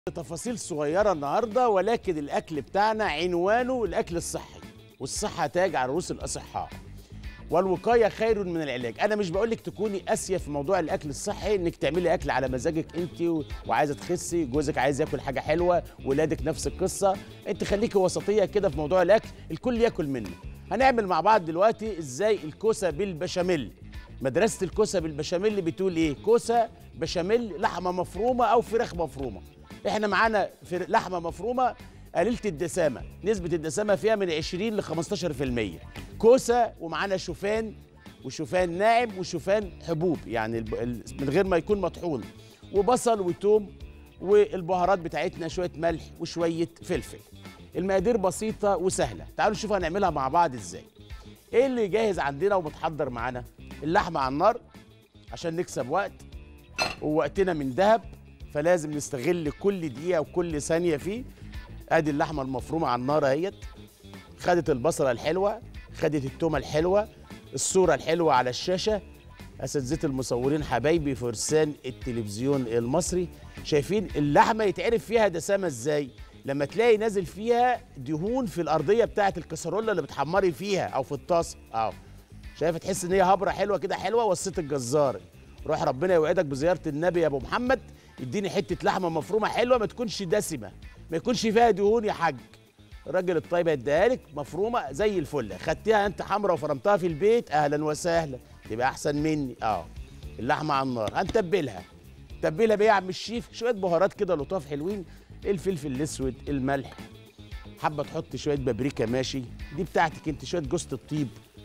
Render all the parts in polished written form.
تفاصيل صغيرة النهاردة، ولكن الأكل بتاعنا عنوانه الأكل الصحي، والصحة تاج على رؤوس الأصحاء، والوقاية خير من العلاج. أنا مش بقولك تكوني قاسية في موضوع الأكل الصحي، إنك تعملي أكل على مزاجك أنت وعايزة تخسي، جوزك عايز ياكل حاجة حلوة، ولادك نفس القصة، أنت خليكي وسطية كده في موضوع الأكل، الكل ياكل منه. هنعمل مع بعض دلوقتي إزاي الكوسة بالبشاميل. مدرسة الكوسة بالبشاميل بتقول إيه؟ كوسة بشاميل لحمة مفرومة أو فراخ مفرومة. احنا معانا لحمه مفرومه قليله الدسامه، نسبه الدسامه فيها من 20 ل 15%. كوسه ومعانا شوفان، وشوفان ناعم وشوفان حبوب، يعني من غير ما يكون مطحون، وبصل وتوم، والبهارات بتاعتنا شويه ملح وشويه فلفل. المقادير بسيطه وسهله، تعالوا نشوف هنعملها مع بعض ازاي. ايه اللي جاهز عندنا ومتحضر معانا؟ اللحمه على النار عشان نكسب وقت، ووقتنا من ذهب، فلازم نستغل كل دقيقة وكل ثانية فيه. ادي اللحمة المفرومة على النار اهيت، خدت البصلة الحلوة، خدت التومة الحلوة، الصورة الحلوة على الشاشة. اساتذة المصورين حبايبي فرسان التلفزيون المصري، شايفين اللحمة يتعرف فيها دسامة ازاي؟ لما تلاقي نازل فيها دهون في الأرضية بتاعة الكسرولة اللي بتحمري فيها أو في الطاسة، شايفة تحس إن هي هبرة حلوة كده، حلوة وصيت الجزار. روح ربنا يوعدك بزيارة النبي يا أبو محمد، اديني حته لحمه مفرومه حلوه، ما تكونش دسمه، ما يكونش فيها دهون يا حاج. الراجل الطيب هيديها لك مفرومه زي الفل. خدتيها انت حمرا وفرمتها في البيت، اهلا وسهلا، تبقى احسن مني. اللحمه على النار هنتبلها. تبلها بايه يا عم الشيف؟ شويه بهارات كده لطاف حلوين، الفلفل الاسود، الملح، حابه تحط شويه بابريكا ماشي، دي بتاعتك انت، شويه جوز الطيب.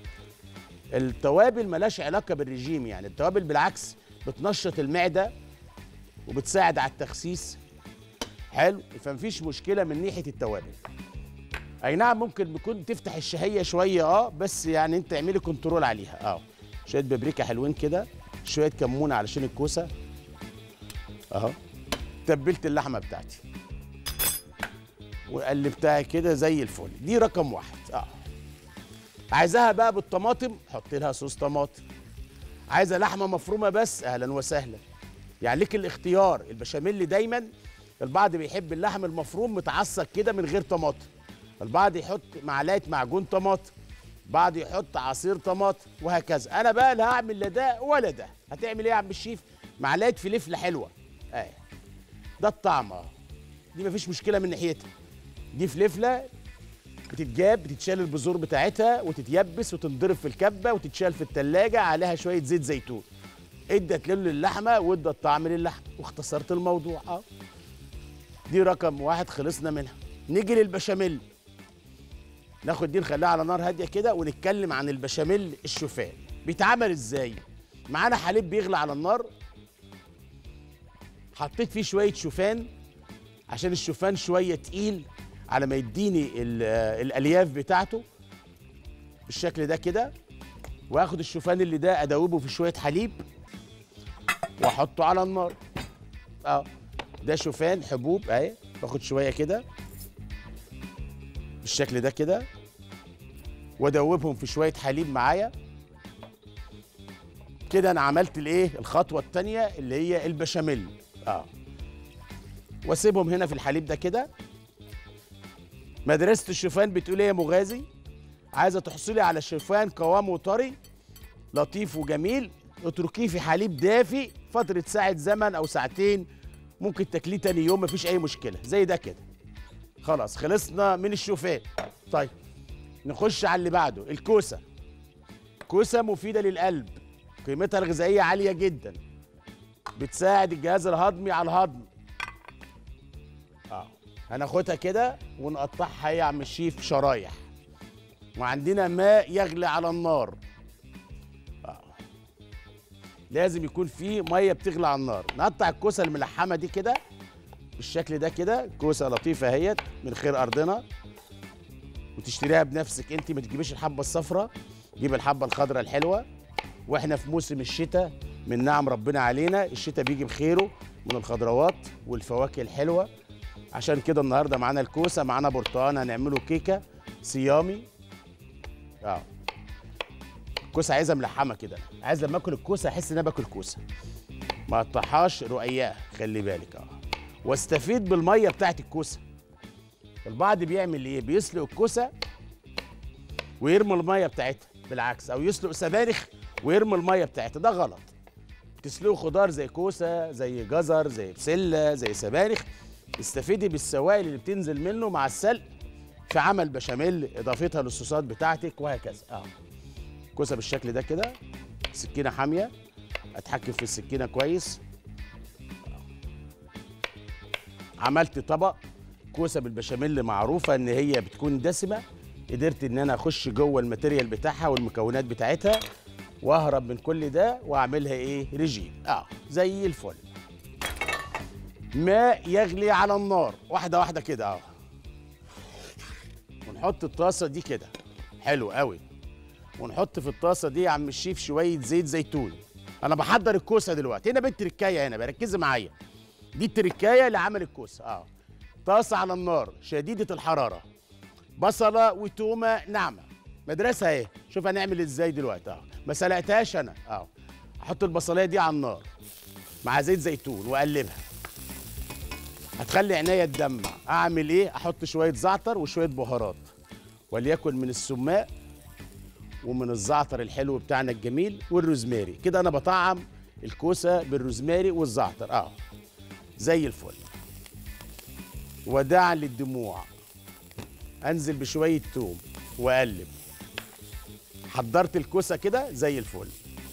التوابل ملاش علاقه بالرجيم، يعني التوابل بالعكس بتنشط المعده وبتساعد على التخسيس. حلو، فمفيش مشكله من ناحيه التوابل. اي نعم ممكن يكون تفتح الشهيه شويه، بس يعني انت اعملي كنترول عليها. شويه بابريكا حلوين كده، شويه كمون علشان الكوسه. تبلت اللحمه بتاعتي وقلبتها كده زي الفل، دي رقم واحد. عايزاها بقى بالطماطم، حط لها صوص طماطم. عايزه لحمه مفرومه بس، اهلا وسهلا، يعني ليك الاختيار. البشاميل دايما البعض بيحب اللحم المفروم متعصق كده من غير طماطم، البعض يحط معلقه معجون طماطم، بعض يحط عصير طماطم، وهكذا. انا بقى لا هعمل لا ده ولا ده. هتعمل ايه يا عم الشيف؟ معلقه فلفله حلوه، ده الطعم. دي مفيش مشكله من ناحيتها. دي فلفله بتتجاب، بتتشال البذور بتاعتها وتتيبس وتنضرب في الكبه وتتشال في التلاجة، عليها شويه زيت زيتون، ادت لون للحمه وادت طعم للحمه، واختصرت الموضوع. دي رقم واحد، خلصنا منها. نيجي للبشاميل، ناخد دي نخليها على نار هاديه كده، ونتكلم عن البشاميل الشوفان بيتعمل ازاي. معانا حليب بيغلي على النار، حطيت فيه شويه شوفان عشان الشوفان شويه تقيل، على ما يديني الالياف بتاعته بالشكل ده كده. واخد الشوفان اللي ده ادوبه في شويه حليب واحطه على النار. ده شوفان حبوب اهي، باخد شويه كده بالشكل ده كده، وادوبهم في شويه حليب معايا كده. انا عملت الايه، الخطوه الثانيه اللي هي البشاميل. واسيبهم هنا في الحليب ده كده. مدرسه الشوفان بتقول ايه يا مغازي؟ عايزه تحصلي على شوفان قوامه طري لطيف وجميل، اتركيه في حليب دافي فتره ساعه زمن او ساعتين، ممكن تاكليه تاني يوم، مفيش اي مشكله. زي ده كده. خلاص خلصنا من الشوفان. طيب نخش على اللي بعده، الكوسه. كوسه مفيده للقلب، قيمتها الغذائيه عاليه جدا، بتساعد الجهاز الهضمي على الهضم. هناخدها كده ونقطعها يا عم الشيف شرايح، وعندنا ماء يغلي على النار. لازم يكون فيه ميه بتغلي على النار. نقطع الكوسه الملحمه دي كده بالشكل ده كده، كوسه لطيفه اهيت من خير ارضنا، وتشتريها بنفسك انت، ما تجيبيش الحبه الصفراء، جيب الحبه الخضراء الحلوه. واحنا في موسم الشتاء، من نعم ربنا علينا، الشتاء بيجي بخيره من الخضروات والفواكه الحلوه. عشان كده النهارده معانا الكوسه، معانا برتقان، هنعمله كيكه صيامي. الكوسه عايزه ملحمه كده، عايز لما اكل الكوسه احس ان انا باكل كوسه، ما اقطعهاش رقيقه، خلي بالك. واستفيد بالميه بتاعت الكوسه. البعض بيعمل ايه؟ بيسلق الكوسه ويرمي الميه بتاعتها، بالعكس، او يسلق سبانخ ويرمي الميه بتاعتها، ده غلط. تسلقوا خضار زي كوسه، زي جزر، زي بسله، زي سبانخ، استفيدي بالسوائل اللي بتنزل منه مع السلق في عمل بشاميل، اضافتها للصوصات بتاعتك وهكذا. كوسه بالشكل ده كده، سكينه حاميه، اتحكم في السكينه كويس. عملت طبق كوسه بالبشاميل، معروفه ان هي بتكون دسمه، قدرت ان انا اخش جوه الماتيريال بتاعها والمكونات بتاعتها واهرب من كل ده واعملها ايه؟ ريجيم. زي الفل. ماء يغلي على النار، واحده واحده كده ونحط الطاسه دي كده، حلو قوي. ونحط في الطاسه دي يا عم الشيف شويه زيت زيتون. انا بحضر الكوسه دلوقتي، هنا بالتركايه، هنا بركزي معايا، دي التركايه لعمل الكوسه. طاسه على النار شديده الحراره، بصله وتومه ناعمه، مدرسه اهي. شوف هنعمل ازاي دلوقتي. ما سلقتهاش انا. احط البصلايه دي على النار مع زيت زيتون واقلبها، هتخلي عينيا تدمع. اعمل ايه؟ احط شويه زعتر وشويه بهارات، وليكن من السماق ومن الزعتر الحلو بتاعنا الجميل والروزماري، كده انا بطعم الكوسه بالروزماري والزعتر. زي الفل. وداعا للدموع، انزل بشويه توم واقلب. حضرت الكوسه كده زي الفل.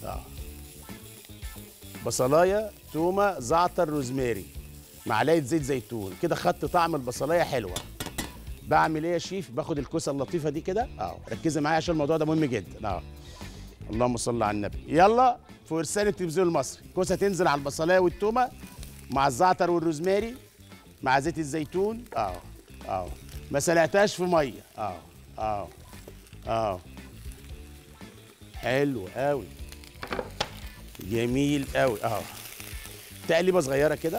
بصلايه، تومه، زعتر، روزماري، معلقه زيت زيتون، كده خدت طعم البصلايه حلوه. بعمل ايه يا شيف؟ باخد الكوسه اللطيفه دي كده، ركزي معايا عشان الموضوع ده مهم جدا. اللهم صل على النبي. يلا في ورسان التلفزيون المصري، الكوسه تنزل على البصلايه والتومه مع الزعتر والروزماري مع زيت الزيتون. ما سلقتهاش في ميه. حلو قوي، جميل قوي. تقليبه صغيره كده،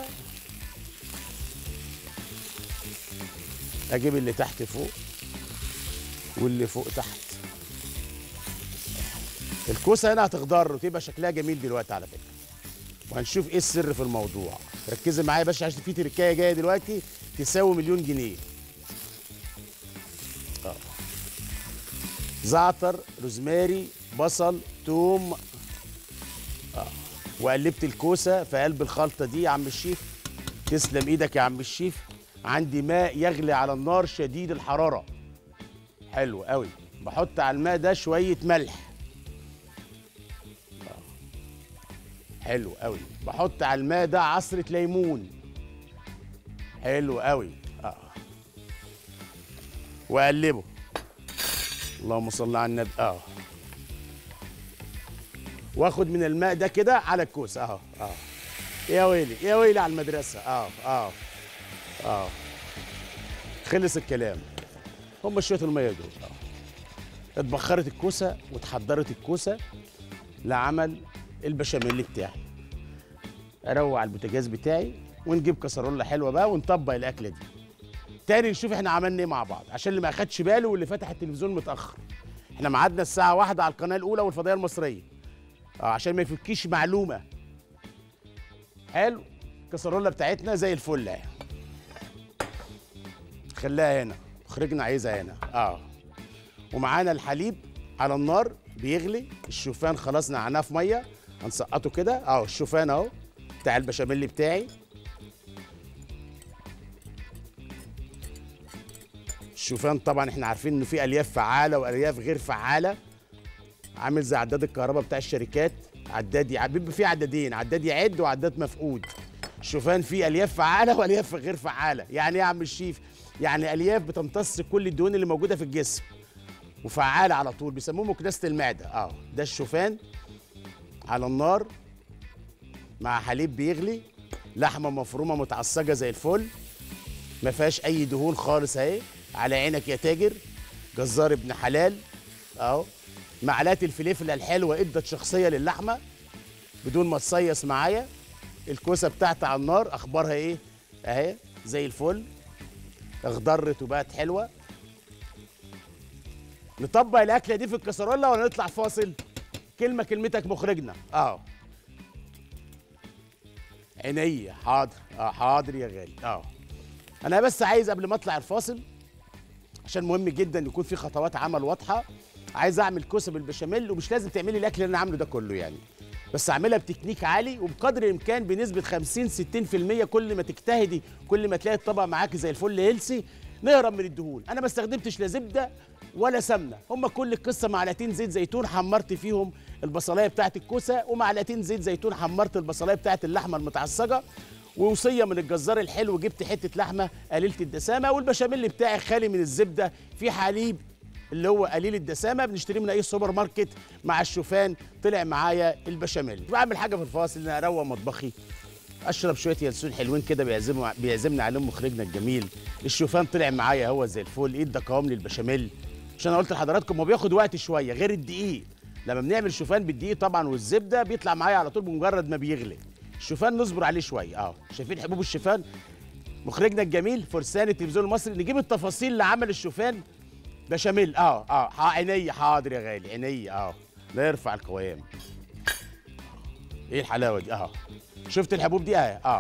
اجيب اللي تحت فوق واللي فوق تحت. الكوسه هنا هتخضر وتبقى شكلها جميل دلوقتي على فكره، وهنشوف ايه السر في الموضوع. ركزي معايا يا باشا عشان في تركايه جايه دلوقتي تساوي مليون جنيه. زعتر، روزماري، بصل، توم. وقلبت الكوسه في قلب الخلطه دي يا عم الشيف. تسلم ايدك يا عم الشيف. عندي ماء يغلي على النار شديد الحراره، حلو قوي. بحط على الماء ده شويه ملح، حلو قوي. بحط على الماء ده عصره ليمون، حلو قوي. واقلبه. اللهم صل على النبي. واخد من الماء ده كده على الكوسه. يا ويلي يا ويلي على المدرسه. خلص الكلام. هم شويه الميه دول. اتبخرت الكوسه واتحضرت الكوسه لعمل البشاميل بتاعي. اروق على البوتاجاز بتاعي ونجيب كسرولة حلوه بقى ونطبق الاكله دي. تاني نشوف احنا عملنا ايه مع بعض، عشان اللي ما اخدش باله واللي فتح التلفزيون متاخر. احنا ميعادنا الساعه 1 على القناه الاولى والفضائيه المصريه. عشان ما يفكيش معلومه. حلو. الكسرولة بتاعتنا زي الفل اهي. خليها هنا، خرجنا عايزها هنا. ومعانا الحليب على النار بيغلي. الشوفان خلاص نقعناه في ميه، هنسقطه كده. الشوفان اهو بتاع البشاميل بتاعي. الشوفان طبعا احنا عارفين انه في الياف فعاله والياف غير فعاله، عامل زي عداد الكهرباء بتاع الشركات. عداد بيبقى فيه عدادين، عداد يعد وعداد مفقود. الشوفان فيه الياف فعاله والياف غير فعاله. يعني ايه يا عم الشيف؟ يعني الياف بتمتص كل الدهون اللي موجوده في الجسم وفعاله على طول، بيسموه مكنسه المعده. ده الشوفان على النار مع حليب بيغلي، لحمه مفرومه متعصجه زي الفل، ما فيهاش اي دهون خالص اهي. على عينك يا تاجر، جزار ابن حلال. معلقه الفلفله الحلوه ادت شخصيه للحمه بدون ما تصيص معايا. الكوسه بتاعتي على النار اخبارها ايه؟ اهي زي الفل، اخضرت وبقت حلوه. نطبق الاكله دي في الكسرونه ولا نطلع فاصل؟ كلمه كلمتك مخرجنا. عينيا حاضر. حاضر يا غالي. انا بس عايز قبل ما اطلع الفاصل، عشان مهم جدا يكون في خطوات عمل واضحه. عايز اعمل كوسه بالبشاميل، ومش لازم تعملي الاكل اللي انا عامله ده كله يعني، بس اعملها بتكنيك عالي وبقدر الامكان بنسبه 50 60%. كل ما تجتهدي كل ما تلاقي الطبق معاكي زي الفل هيلسي. نهرب من الدهون. انا ما استخدمتش لا زبده ولا سمنه، هم كل القصه معلقتين زيت زيتون حمرت فيهم البصلايه بتاعت الكوسه، ومعلقتين زيت زيتون حمرت البصلايه بتاعت اللحمه المتعصجه، ووصيه من الجزار الحلو جبت حته لحمه قليله الدسامه، والبشاميل بتاعي خالي من الزبده، في حليب اللي هو قليل الدسامه بنشتريه من اي سوبر ماركت مع الشوفان. طلع معايا البشاميل. بعمل حاجه في الفاصل ان انا اروق مطبخي، اشرب شويه ينسون حلوين كده بيعزمنا عليهم مخرجنا الجميل. الشوفان طلع معايا هو زي الفل. ادى قوام للبشاميل، عشان انا قلت لحضراتكم هو بياخد وقت شويه غير الدقيق. لما بنعمل شوفان بالدقيق طبعا والزبده بيطلع معايا على طول بمجرد ما بيغلي. الشوفان نصبر عليه شويه. شايفين حبوب الشوفان؟ مخرجنا الجميل فرسان التلفزيون المصري نجيب التفاصيل لعمل الشوفان بشاميل. عينيا حاضر يا غالي. عينيا. لا يرفع القوام. ايه الحلاوه دي؟ شفت الحبوب دي؟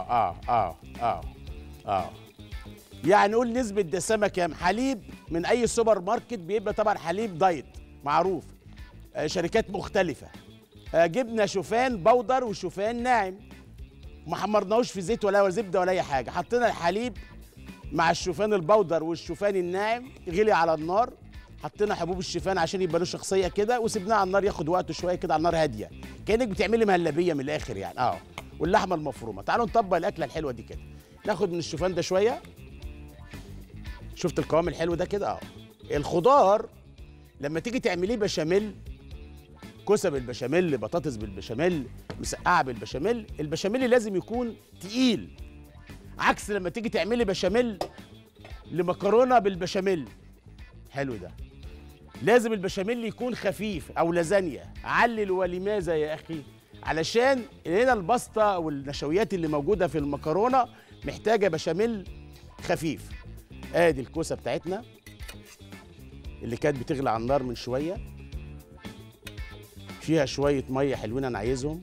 يعني نقول نسبة دسامة كام؟ حليب من أي سوبر ماركت بيبقى طبعا حليب دايت معروف، شركات مختلفة. جبنا شوفان بودر وشوفان ناعم، ما حمرناهوش في زيت ولا زبدة ولا أي حاجة. حطينا الحليب مع الشوفان البودر والشوفان الناعم، غلي على النار. حطينا حبوب الشوفان عشان يبقى له شخصية كده، وسيبناه على النار ياخد وقته شوية كده على النار هادية، كأنك بتعملي مهلبية من الآخر يعني. واللحمة المفرومة. تعالوا نطبق الأكلة الحلوة دي كده. ناخد من الشوفان ده شوية. شفت القوام الحلو ده كده؟ الخضار لما تيجي تعمليه بشاميل، كوسه بالبشاميل، بطاطس بالبشاميل، مسقعه بالبشاميل، البشاميل لازم يكون تقيل، عكس لما تيجي تعملي بشاميل لمكرونه بالبشاميل. حلو ده. لازم البشاميل يكون خفيف، او لازانيا. علل ولماذا يا اخي؟ علشان هنا الباستا والنشويات اللي موجوده في المكرونه محتاجه بشاميل خفيف. ادي الكوسه بتاعتنا اللي كانت بتغلي على النار من شويه، فيها شويه ميه حلوين انا عايزهم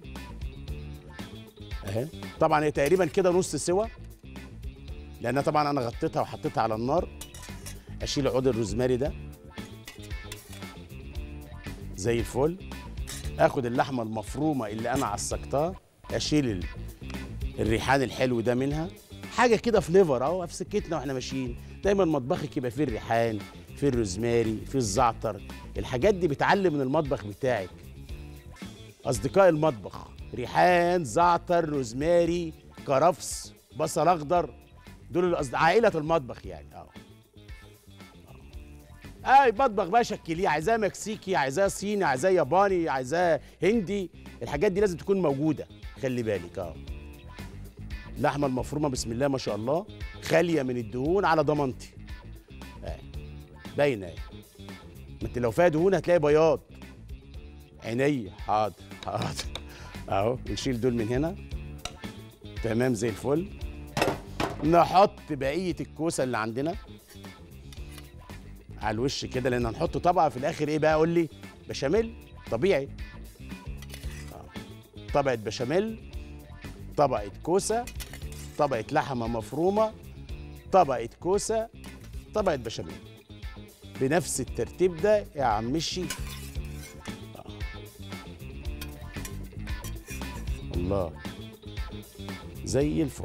اهي. طبعا هي تقريبا كده نص سوا، لان طبعا انا غطيتها وحطيتها على النار. اشيل عود الروزماري ده زي الفل. اخد اللحمه المفرومه اللي انا عصقتها، اشيل الريحان الحلو ده منها. حاجه كده فليفر اهو في سكتنا واحنا ماشيين. دايما مطبخك يبقى فيه الريحان، فيه الروزماري، فيه الزعتر. الحاجات دي بتعلم من المطبخ بتاعك. اصدقاء المطبخ، ريحان، زعتر، روزماري، كرفس، بصل اخضر، دول عائله المطبخ يعني. مطبخ بقى شكليه، عايزاه مكسيكي، عايزاه صيني، عايزاه ياباني، عايزاه هندي. الحاجات دي لازم تكون موجوده، خلي بالك. اللحمه المفرومه بسم الله ما شاء الله خاليه من الدهون على ضمانتي. باينه اهي. ما انت لو فيها دهون هتلاقي بياض. عينيا حاضر. اهو نشيل دول من هنا. تمام زي الفل. نحط بقيه الكوسه اللي عندنا على الوش كده، لان هنحط طبقه في الاخر. ايه بقى؟ قول لي. بشاميل طبيعي. طبقه بشاميل، طبقه كوسه، طبقه لحمه مفرومه، طبقه كوسه، طبقه بشاميل، بنفس الترتيب ده يا عم الشيف. الله، زي الفل.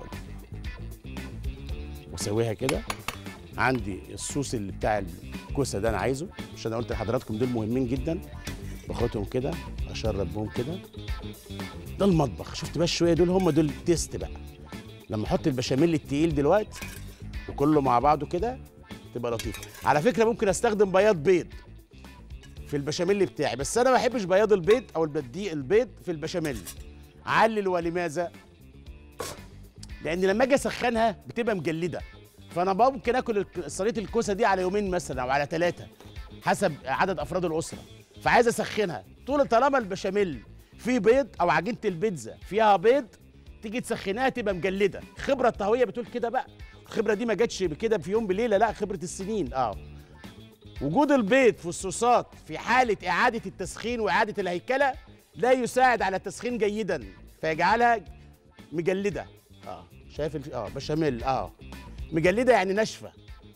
واسويها كده. عندي الصوص اللي بتاع الكوسه ده انا عايزه، عشان انا قلت لحضراتكم دول مهمين جدا. باخدهم كده اشرب بهم كده. ده المطبخ. شفت بقى شويه دول، هم دول التيست بقى. لما احط البشاميل التقيل دلوقتي وكله مع بعضه كده تبقى لطيفه. على فكره ممكن استخدم بياض بيض في البشاميل بتاعي، بس انا ما بحبش بياض البيض او البيض في البشاميل. علل ولماذا؟ لان لما اجي اسخنها بتبقى مجلده، فانا ممكن اكل صينيه الكوسه دي على يومين مثلا او على 3 حسب عدد افراد الاسره. فعايز اسخنها طالما البشاميل فيه بيض او عجينه البيتزا فيها بيض، تيجي تسخنها تبقى مجلده. خبره الطهويه بتقول كده بقى. الخبره دي ما جاتش بكده في يوم بليله، لا، خبره السنين. وجود البيض في الصوصات في حاله اعاده التسخين واعاده الهيكله لا يساعد على التسخين جيدا، فيجعلها مجلده. شايف بشاميل مجلده يعني ناشفه.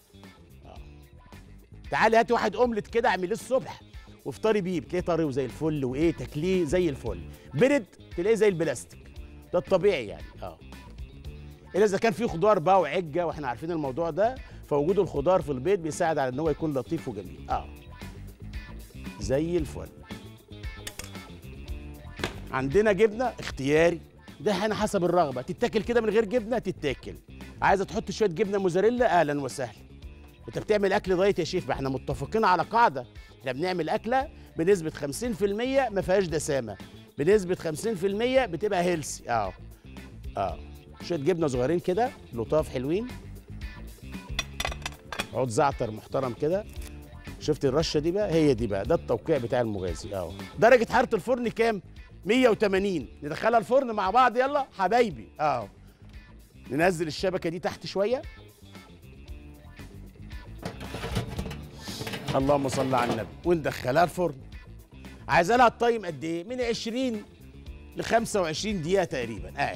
تعالي هاتي واحد اومليت كده اعمليه الصبح وافطري بيه، بتلاقيه طري وزي الفل، وايه تاكليه زي الفل. برد تلاقيه زي البلاستيك، ده الطبيعي يعني. الا اذا كان فيه خضار بقى وعجه، واحنا عارفين الموضوع ده، فوجود الخضار في البيض بيساعد على ان هو يكون لطيف وجميل. زي الفل. عندنا جبنه اختياري، ده احنا حسب الرغبه، تتاكل كده من غير جبنه تتاكل، عايزه تحط شويه جبنه موزاريلا اهلا وسهلا. انت بتعمل اكل دايت يا شيف، احنا متفقين على قاعده، احنا بنعمل اكله بنسبه 50% ما فيهاش دسامه، بنسبه 50% بتبقى هيلسي. شويه جبنه صغيرين كده لطاف حلوين، عود زعتر محترم كده. شفت الرشه دي بقى؟ هي دي بقى، ده التوقيع بتاع المغازي. درجه حراره الفرن كام؟ 180. ندخلها الفرن مع بعض، يلا حبايبي. ننزل الشبكه دي تحت شويه. اللهم صل على النبي. وندخلها الفرن. عايزه لها التايم قد ايه؟ من 20 ل 25 دقيقه تقريبا.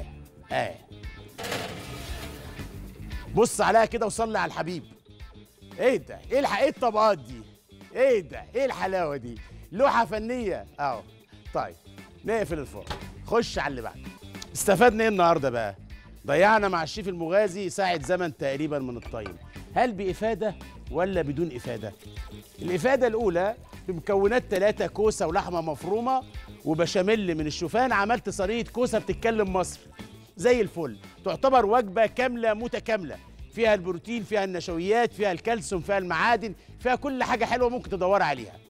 بص عليها كده وصلي على الحبيب. ايه ده؟ ايه الطبقات دي؟ ايه ده؟ ايه الحلاوه دي؟ لوحه فنيه. طيب نقفل الفرن، خش على اللي بعده. استفدنا ايه النهارده بقى؟ ضيعنا مع الشيف المغازي ساعه زمن تقريبا من التايم. هل بافاده ولا بدون افاده؟ الافاده الاولى بمكونات 3: كوسه ولحمه مفرومه وبشاميل من الشوفان. عملت صينيه كوسه بتتكلم مصري زي الفل، تعتبر وجبه كامله متكامله، فيها البروتين، فيها النشويات، فيها الكالسيوم، فيها المعادن، فيها كل حاجه حلوه ممكن تدور عليها.